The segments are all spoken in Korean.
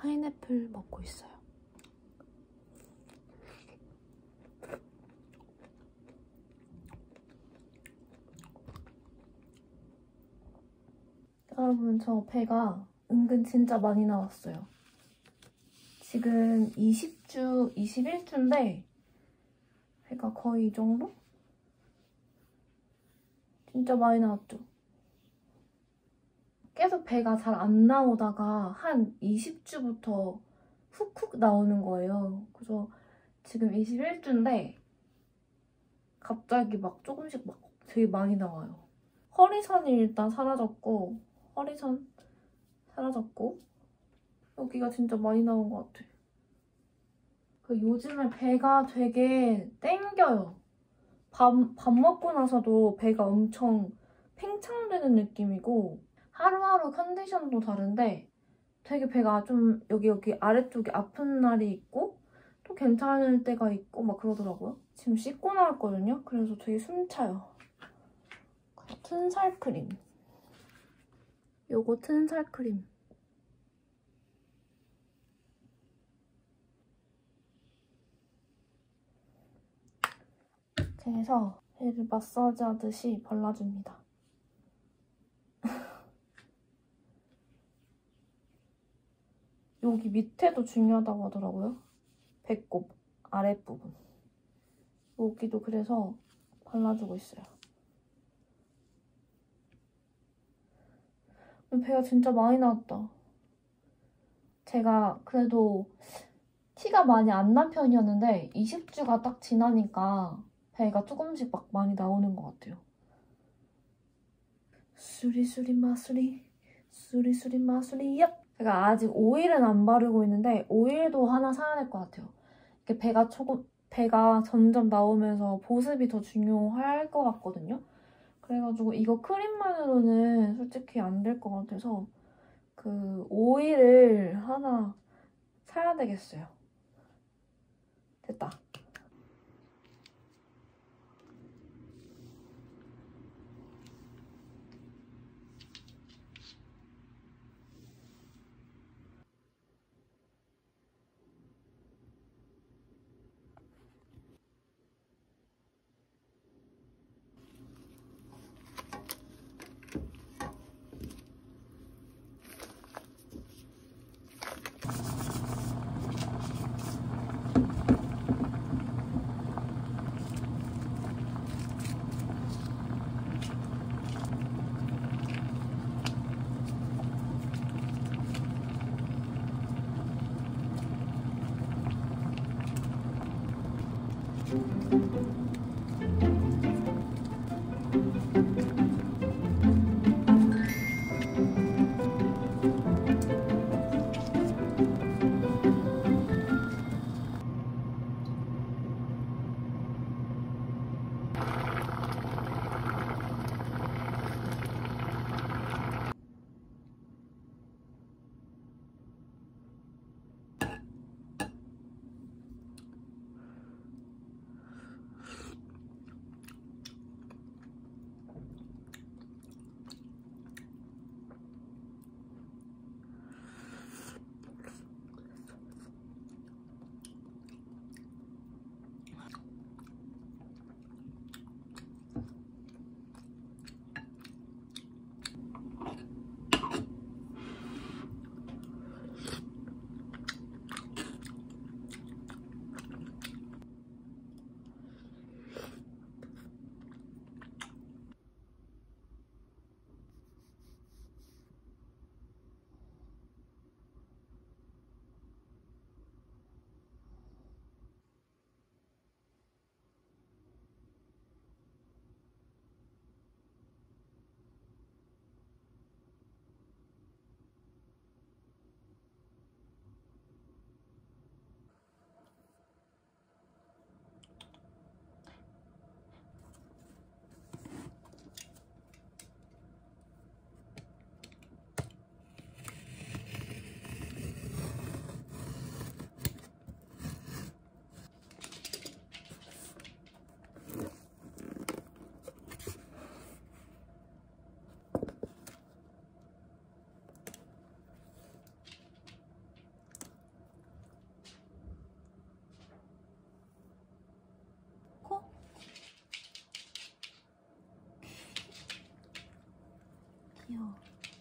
파인애플 먹고 있어요. 여러분, 저 배가 은근 진짜 많이 나왔어요. 지금 20주, 21주인데 배가 거의 이 정도? 진짜 많이 나왔죠? 계속 배가 잘 안 나오다가 한 20주부터 훅훅 나오는 거예요. 그래서 지금 21주인데 갑자기 막 조금씩 막 되게 많이 나와요. 허리선이 일단 사라졌고, 허리선 사라졌고, 여기가 진짜 많이 나온 것 같아. 요즘에 배가 되게 땡겨요. 밥 먹고 나서도 배가 엄청 팽창되는 느낌이고, 하루하루 컨디션도 다른데 되게 배가 좀 여기 아래쪽이 아픈 날이 있고 또 괜찮을 때가 있고 막 그러더라고요. 지금 씻고 나왔거든요. 그래서 되게 숨차요. 튼살 크림. 요거 튼살 크림. 그래서 배를 마사지 하듯이 발라줍니다. 여기 밑에도 중요하다고 하더라고요. 배꼽 아랫부분. 여기도 그래서 발라주고 있어요. 배가 진짜 많이 나왔다. 제가 그래도 티가 많이 안 난 편이었는데 20주가 딱 지나니까 배가 조금씩 막 많이 나오는 것 같아요. 수리수리 마수리 수리수리 마수리 얍! 제가 아직 오일은 안 바르고 있는데 오일도 하나 사야 될 것 같아요. 이렇게 배가 점점 나오면서 보습이 더 중요할 것 같거든요. 그래가지고 이거 크림만으로는 솔직히 안 될 것 같아서 그 오일을 하나 사야 되겠어요. 됐다. 귀여워.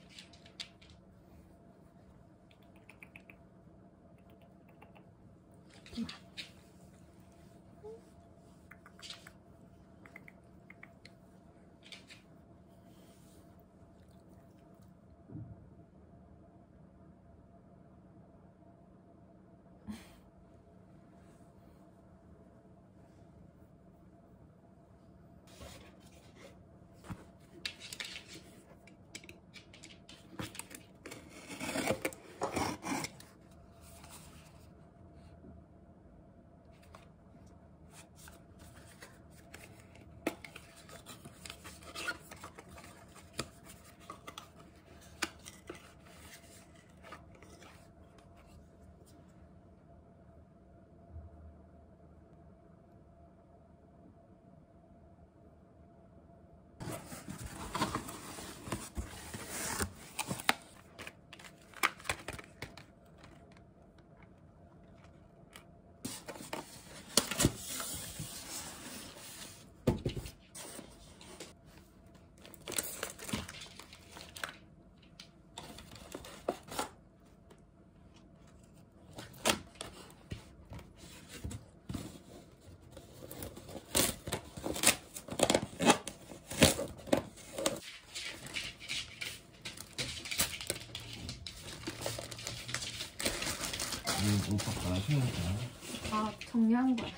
오빠가 생각나. 아, 정리한 거야.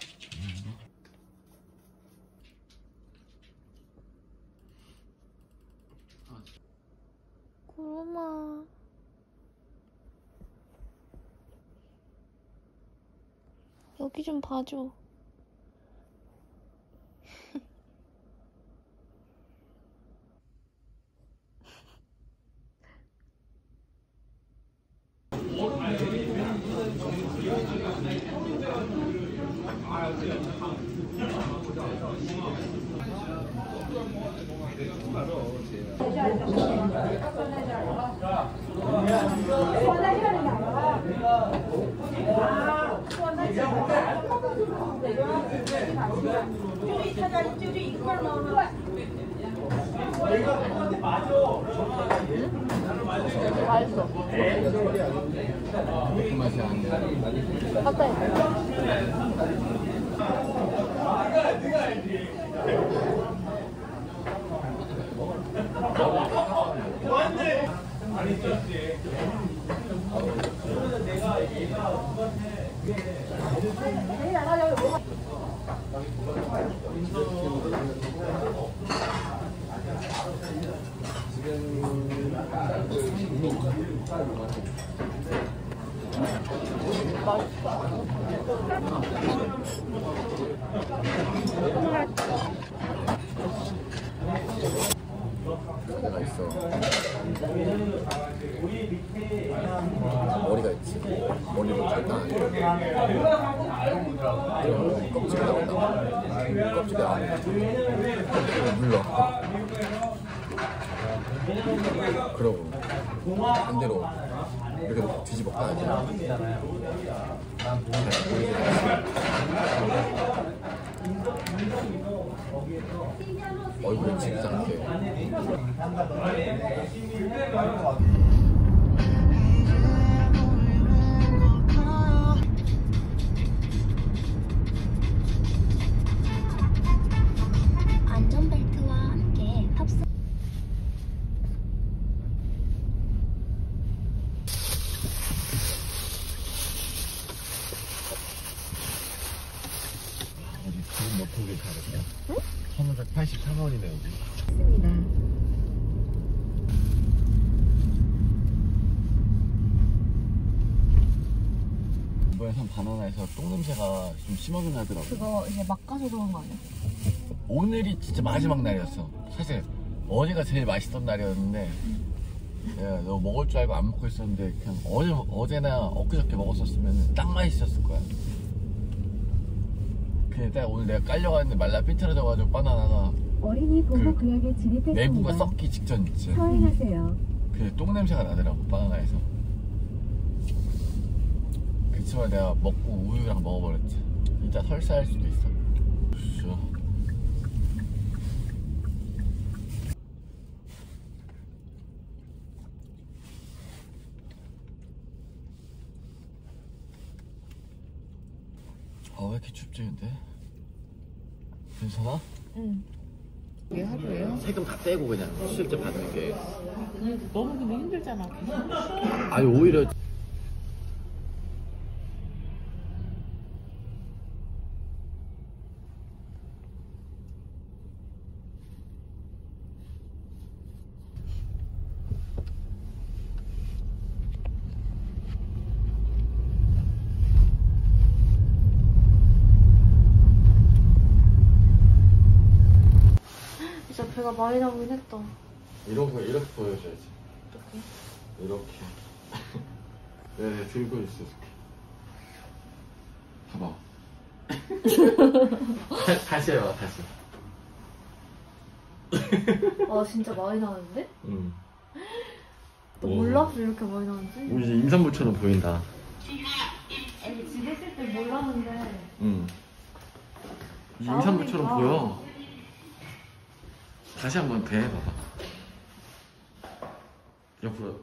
구름아. 여기 좀 봐줘. 맛있어. 그 맛이 아니야. 가까이. 내가 있어. 머리가 있지. 머리로 간단하게. 껍질이 나온다. 껍질이 나온다. 물러. 그러고 반대로 이렇게 뒤집어 까야지. 얼굴에 치지 않게. 안전벨트와 함께 탑승. 어디 지금 몇 폭이 다르냐? 응? 1583원이네 여기. 있습니다. 이번에 산 바나나에서 똥냄새가 좀 심하게 나더라고. 그거 이제 막 가서 그런 거 아니야? 오늘이 진짜 마지막 날이었어. 사실 어제가 제일 맛있던 날이었는데 내가 너 먹을 줄 알고 안 먹고 있었는데 그냥 어제나 엊그저께 먹었었으면 딱 맛있었을 거야. 근데 딱 오늘 내가 깔려가는데 말라 삐뚤어져가지고 바나나가 어린이 보호 구역에 진입했습니다. 내부가 썩기 직전 있지. 서행하세요. 그 똥냄새가 나더라고 바나나에서. 그치만 내가 먹고 우유랑 먹어버렸지. 이따 설사할 수도 있어. 슈. 아, 왜 이렇게 춥지 근데? 괜찮아? 응. 이게 하루예요? 세금 다 떼고 그냥 수술때 받는 게. 너무 근데 힘들잖아. 아니 오히려 진짜 배가 많이 나오긴 했다. 이런 거 이렇게 보여줘야지. 이렇게. 네, 들고 있을게. 봐봐. 다시 해봐, 다시. 아 진짜 많이 나는데? 응. 너 몰랐어 이렇게 많이 나는지? 우리 이제 임산부처럼 보인다. 아니 집에 있을 때 몰랐는데 응. 이제 임산부처럼 나오니까. 보여. 다시 한번 대 봐봐. 옆으로.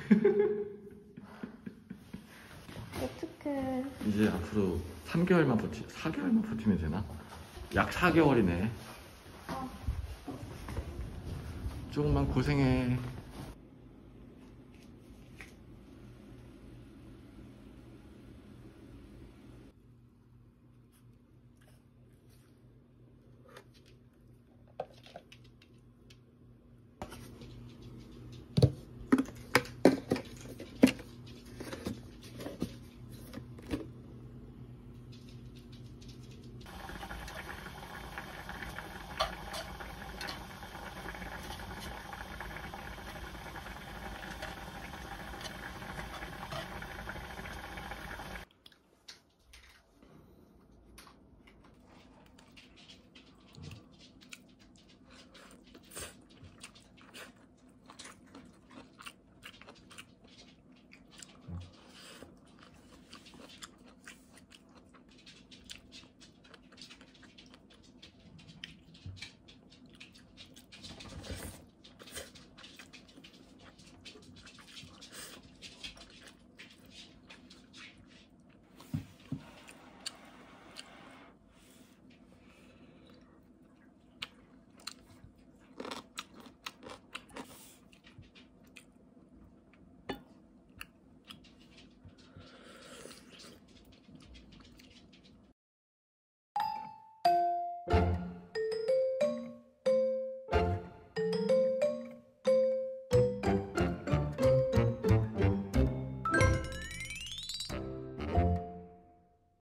어떡해. 이제 앞으로 4개월만 버티면 되나? 약 4개월이네. 조금만 고생해.